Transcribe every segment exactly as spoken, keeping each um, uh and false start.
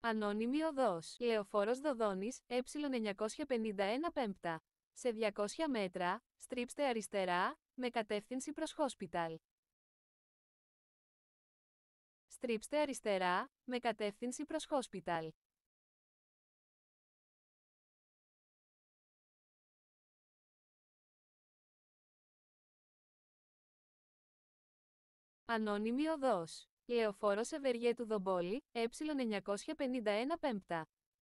Ανώνυμη οδός. Λεωφόρος Δοδόνης, ε εννιακόσια πενήντα ένα πέμπτα. Σε διακόσια μέτρα, στρίψτε αριστερά, με κατεύθυνση προς Hospital. Στρίψτε αριστερά, με κατεύθυνση προς Hospital. Ανώνυμη οδός. Λεωφόρος Ευεργέτου Δομπόλη, ε εννιακόσια πενήντα ένα πέμπτα.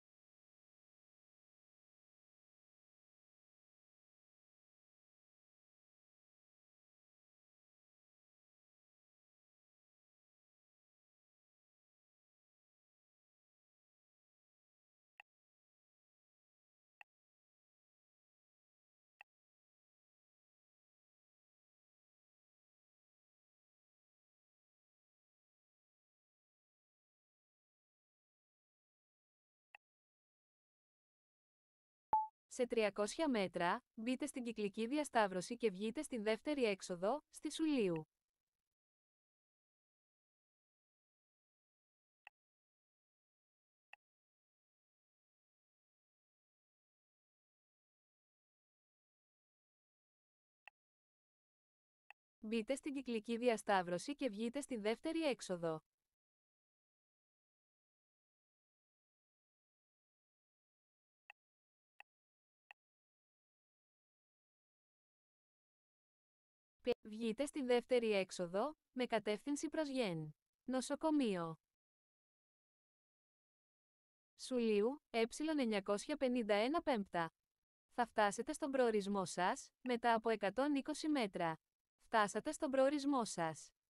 Σε τριακόσια μέτρα, μπείτε στην κυκλική διασταύρωση και βγείτε στην δεύτερη έξοδο, στη Σουλείου. Μπείτε στην κυκλική διασταύρωση και βγείτε στην δεύτερη έξοδο. Βγείτε στη δεύτερη έξοδο, με κατεύθυνση προς Γεν. Νοσοκομείο. Σουλείου, ε εννιακόσια πενήντα ένα πέμπτα. Θα φτάσετε στον προορισμό σας, μετά από εκατόν είκοσι μέτρα. Φτάσατε στον προορισμό σας.